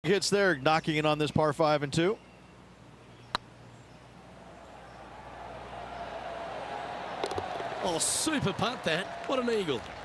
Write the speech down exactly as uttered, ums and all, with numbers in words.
Hits there, knocking it on this par five and two. Oh, super putt that. What an eagle.